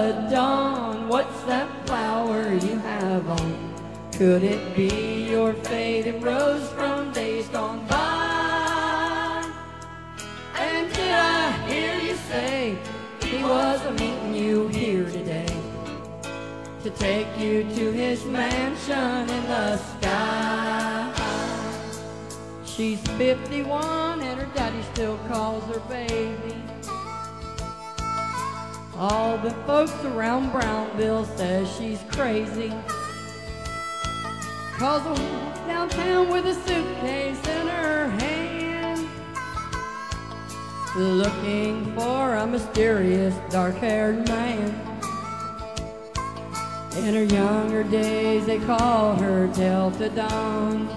Delta Dawn, what's that flower you have on? Could it be your faded rose from days gone by? And did I hear you say he was meeting you here today to take you to his mansion in the sky? She's 51 and her daddy still calls her baby. All the folks around Brownville says she's crazy, 'cause I walked downtown with a suitcase in her hand, looking for a mysterious dark-haired man. In her younger days they call her Delta Dawn,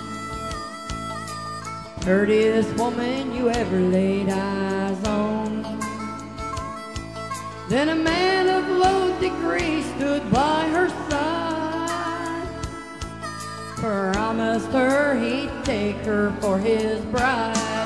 prettiest woman you ever laid eyes on. Then a man of low degree stood by her side, promised her he'd take her for his bride.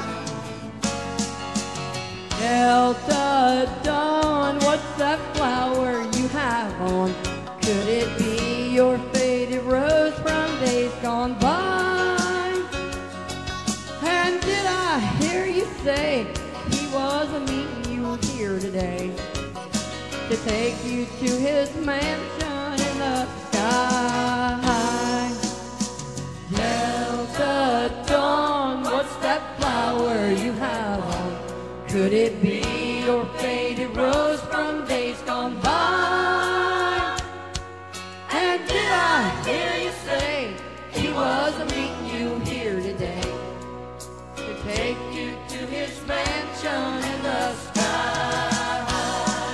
Delta Dawn, what's that flower you have on? Could it be your faded rose from days gone by? And did I hear you say he was meeting you here today to take you to his mansion in the sky? Delta Dawn, what's that flower you have on? Could it be your faded rose from days gone by? And did I hear you say he was meeting you here today to take you to his mansion in the sky?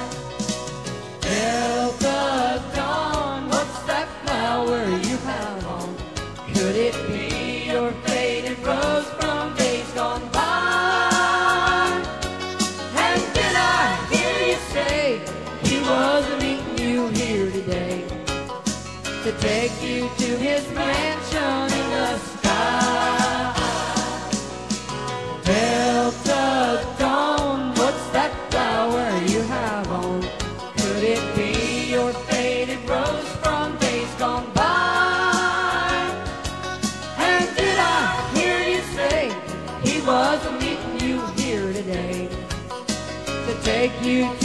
Delta Dawn, what's that flower you have on? Could it be your faded rose from days gone by? And did I hear you say he was meeting you here today to take you to his mansion in the sky? Delta Dawn, what's that flower you have on? Could it be your faded rose from days gone by? And did I hear you say he was meeting you here today to take you